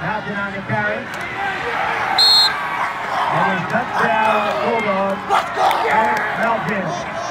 Malkin on the carry. And he's touchdown, Bulldog, Eric Malkin.